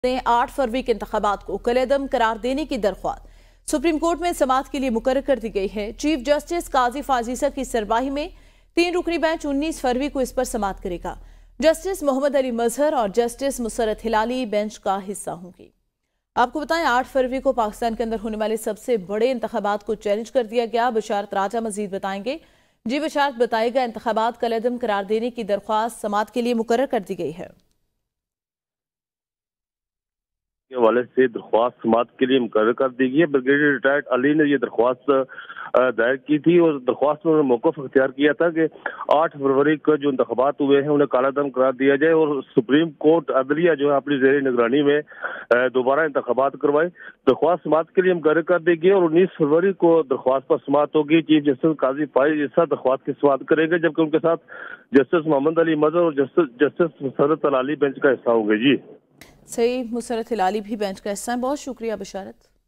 ने 8 फरवरी के इंतखाबात को कलेअदम करार देने की दरख्वास्त सुप्रीम कोर्ट में समाअत के लिए मुकर्रर कर दी गई है। चीफ जस्टिस काजी फाजीसा की सरबराही में 3 रुकनी बेंच 19 फरवरी को इस पर समाअत करेगा। जस्टिस मोहम्मद अली मजहर और जस्टिस मुसरत हिलाली बेंच का हिस्सा होंगी। आपको बताएं 8 फरवरी को पाकिस्तान के अंदर होने वाले सबसे बड़े इंतखाबात को चैलेंज कर दिया गया। बशारत राजा मजीद बताएंगे। जी बशारत, बताएगा इंतखाबात कलेअदम करार देने की दरख्वास्त समाअत के लिए मुकर्रर कर दी गई है। के हवाले से दरख्वास्त समाअत के लिए मुकर्रर कर दी गई है। ब्रिगेडियर रिटायर्ड अली ने ये दरख्वास्त दायर की थी और दरख्वास्त में उन्होंने मौक़िफ़ इख्तियार किया था कि 8 फरवरी को जो इंतखाबात हुए हैं उन्हें कालादम करार दिया जाए और सुप्रीम कोर्ट अदलिया जो है अपनी ज़ेर निगरानी में दोबारा इंतखाबात करवाए। दरख्वास्त समाअत के लिए मुकर्रर कर दी गई और 19 फरवरी को दरख्वास्त पर समाअत होगी। चीफ जस्टिस काजी फाजीसा दरख्वास्त की समाअत करेंगे, जबकि उनके साथ जस्टिस मोहम्मद अली मजहर और जस्टिस मुसरत हिलाली बेंच का हिस्सा होंगे। जी सही, मुसरत हिलाली भी बेंच का हिस्सा है। बहुत शुक्रिया बशारत।